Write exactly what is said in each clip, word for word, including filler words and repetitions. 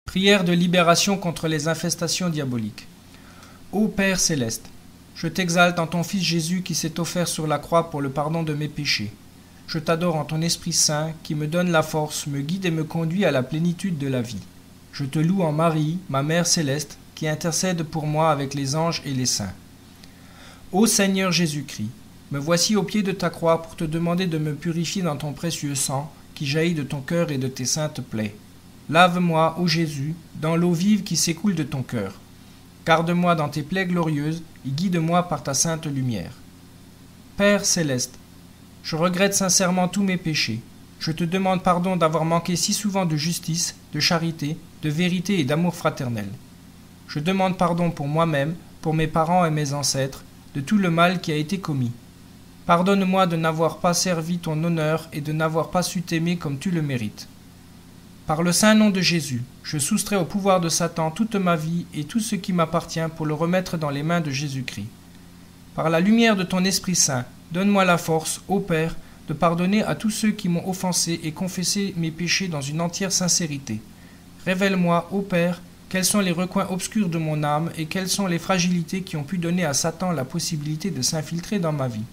Prière de libération contre les infestations diaboliques. Ô Père céleste, je t'exalte en ton Fils Jésus qui s'est offert sur la croix pour le pardon de mes péchés. Je t'adore en ton Esprit Saint qui me donne la force, me guide et me conduit à la plénitude de la vie. Je te loue en Marie, ma Mère céleste, qui intercède pour moi avec les anges et les saints. Ô Seigneur Jésus-Christ, me voici au pied de ta croix pour te demander de me purifier dans ton précieux sang qui jaillit de ton cœur et de tes saintes plaies. Lave-moi, ô Jésus, dans l'eau vive qui s'écoule de ton cœur. Garde-moi dans tes plaies glorieuses et guide-moi par ta sainte lumière. Père céleste, je regrette sincèrement tous mes péchés. Je te demande pardon d'avoir manqué si souvent de justice, de charité, de vérité et d'amour fraternel. Je demande pardon pour moi-même, pour mes parents et mes ancêtres, de tout le mal qui a été commis. Pardonne-moi de n'avoir pas servi ton honneur et de n'avoir pas su t'aimer comme tu le mérites. Par le saint nom de Jésus, je soustrais au pouvoir de Satan toute ma vie et tout ce qui m'appartient pour le remettre dans les mains de Jésus-Christ. Par la lumière de ton Esprit Saint, donne-moi la force, ô Père, de pardonner à tous ceux qui m'ont offensé et confesser mes péchés dans une entière sincérité. Révèle-moi, ô Père, quels sont les recoins obscurs de mon âme et quelles sont les fragilités qui ont pu donner à Satan la possibilité de s'infiltrer dans ma vie.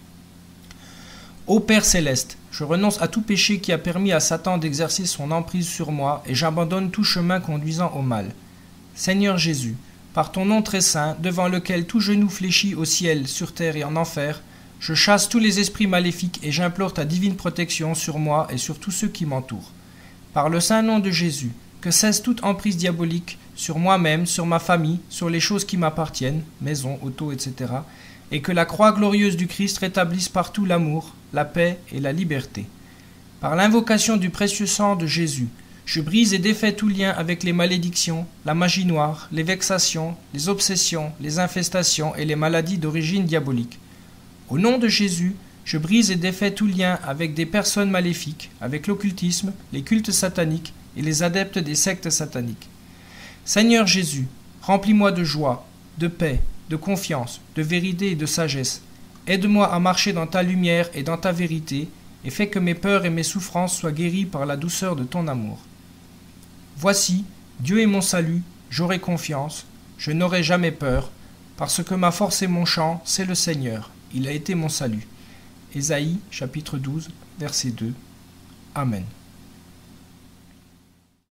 Ô Père céleste, je renonce à tout péché qui a permis à Satan d'exercer son emprise sur moi et j'abandonne tout chemin conduisant au mal. Seigneur Jésus, par ton nom très saint, devant lequel tout genou fléchit au ciel, sur terre et en enfer, je chasse tous les esprits maléfiques et j'implore ta divine protection sur moi et sur tous ceux qui m'entourent. Par le saint nom de Jésus, que cesse toute emprise diabolique sur moi-même, sur ma famille, sur les choses qui m'appartiennent, maison, auto, et cetera, et que la croix glorieuse du Christ rétablisse partout l'amour, la paix et la liberté. Par l'invocation du précieux sang de Jésus, je brise et défais tout lien avec les malédictions, la magie noire, les vexations, les obsessions, les infestations et les maladies d'origine diabolique. Au nom de Jésus, je brise et défais tout lien avec des personnes maléfiques, avec l'occultisme, les cultes sataniques et les adeptes des sectes sataniques. Seigneur Jésus, remplis-moi de joie, de paix, de confiance, de vérité et de sagesse. Aide-moi à marcher dans ta lumière et dans ta vérité, et fais que mes peurs et mes souffrances soient guéries par la douceur de ton amour. Voici, Dieu est mon salut, j'aurai confiance, je n'aurai jamais peur, parce que ma force et mon chant, c'est le Seigneur, il a été mon salut. Ésaïe, chapitre douze, verset deux. Amen.